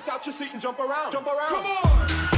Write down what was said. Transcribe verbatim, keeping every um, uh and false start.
out your seat and jump around. Jump around. Come on.